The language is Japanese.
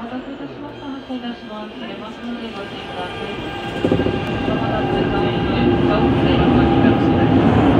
待たせいたしました。発車いたします。入れますのでご注意ください。また追加への運送のご利用します。